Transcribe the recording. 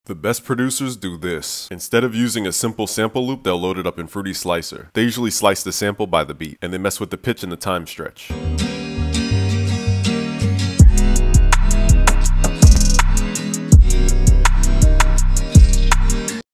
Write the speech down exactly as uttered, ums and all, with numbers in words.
The best producers do this. Instead of using a simple sample loop, they'll load it up in Fruity Slicer. They usually slice the sample by the beat, and they mess with the pitch and the time stretch.